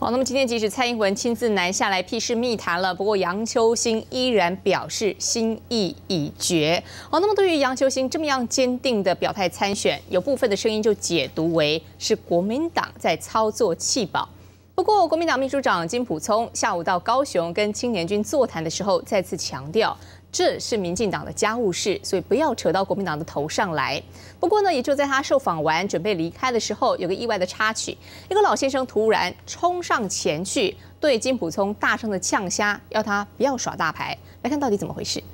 好，那么今天即使蔡英文亲自南下来屁事密谈了，不过杨秋兴依然表示心意已决。好，那么对于杨秋兴这么样坚定的表态参选，有部分的声音就解读为是国民党在操作弃保。不过，国民党秘书长金溥聪下午到高雄跟青年军座谈的时候，再次强调。 这是民进党的家务事，所以不要扯到国民党的头上来。不过呢，也就在他受访完准备离开的时候，有个意外的插曲，一个老先生突然冲上前去，对金溥聪大声的呛虾，要他不要耍大牌。来看到底怎么回事。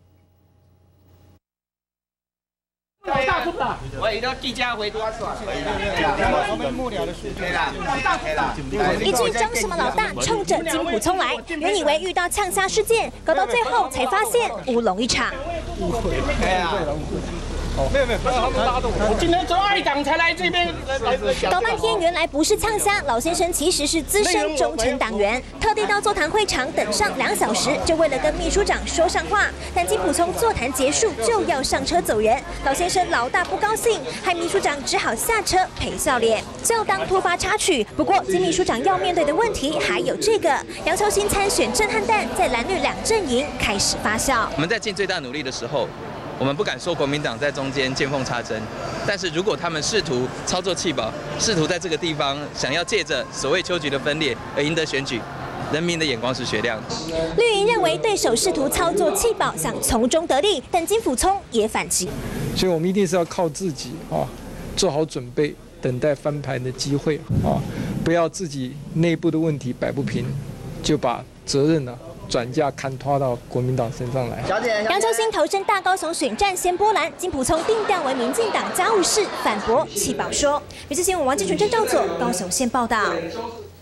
我遇到记者会多耍，我们幕僚的数据啦， 一句张什么老大冲着金溥聪来，原以为遇到呛虾事件，搞到最后才发现乌龙一场。 误会，没有，他们拉动我。今天从爱港才来这边， 搞半天原来不是呛虾，老先生其实是资深忠诚党员，特地到座谈会场等上2小时，就为了跟秘书长说上话。但金溥聪座谈结束就要上车走人，老先生老大不高兴，害秘书长只好下车陪笑脸，就当突发插曲。不过金秘书长要面对的问题还有这个：杨秋兴参选震撼弹在蓝绿2阵营开始发酵。 我们在尽最大努力的时候。 我们不敢说国民党在中间见缝插针，但是如果他们试图操作弃保，试图在这个地方想要借着所谓秋菊的分裂而赢得选举，人民的眼光是雪亮的。 绿营认为对手试图操作弃保，想从中得利，但金溥聪也反击。 所以我们一定是要靠自己做好准备，等待翻盘的机会不要自己内部的问题摆不平，就把责任转嫁看拖到国民党身上来。 杨秋兴投身大高雄选战先波澜，金溥聪定调为民进党家务事，反驳弃保说。每次新闻王金纯、郑兆佐高雄县报道。